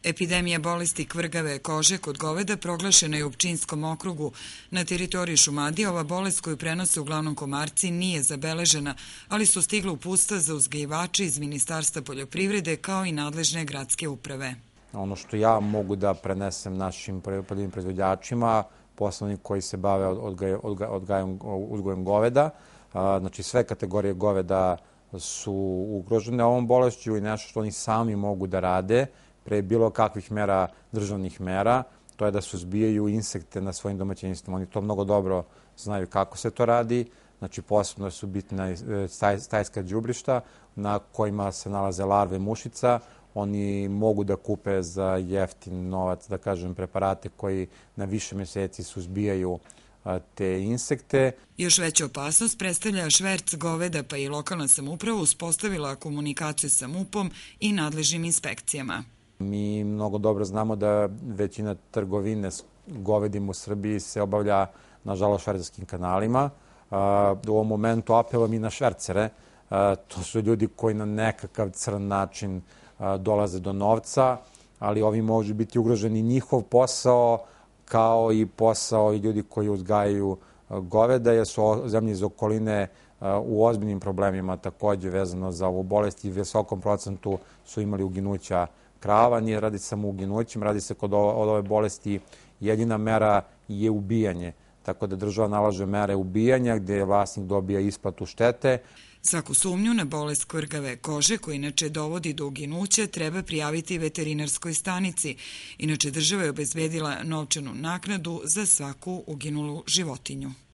Epidemija bolesti kvrgave kože kod goveda proglašena je u Pčinjskom okrugu. Na teritoriji Šumadije ova bolest koju prenose uglavnom komarci nije zabeležena, ali su stigla uputstva za uzgajivače iz Ministarstva poljoprivrede kao i nadležne gradske uprave. Ono što ja mogu da prenesem našim poljoprivrednim proizvođačima, poslovni koji se bave uzgojem goveda, znači sve kategorije goveda su ugrožene ovom bolešću i nešto što oni sami mogu da rade pre bilo kakvih mera, državnih mera, to je da suzbijaju insekte na svojim domaćinstvima. Oni to mnogo dobro znaju kako se to radi. Znači, posebno su bitna stajska đubrišta na kojima se nalaze larve mušica. Oni mogu da kupe za jeftin novac, da kažem, preparate koji na više meseci suzbijaju te insekte. Još veća opasnost predstavlja šverc goveda, pa i lokalna samouprava uspostavila komunikaciju sa MUP-om i nadležnim inspekcijama. Mi mnogo dobro znamo da većina trgovine s govedim u Srbiji se obavlja, nažalost, švercerskim kanalima. U ovom momentu apelujem i na švercere. To su ljudi koji na nekakav crn način dolaze do novca, ali ovi može biti ugroženi njihov posao, kao i posao i ljudi koji uzgajaju goveda, jer su zemlje iz okoline u ozbiljnim problemima takođe vezano za ovu bolest i visokom procentu su imali uginuća krava. Nije radi samo uginućima, radi se kod ove bolesti jedina mera je ubijanje. Tako da država nalaže mere ubijanja gde vlasnik dobija isplatu štete. Svaku sumnju na bolest kvrgave kože, koja inače dovodi do uginuća, treba prijaviti veterinarskoj stanici. Inače, država je obezbedila novčanu naknadu za svaku uginulu životinju.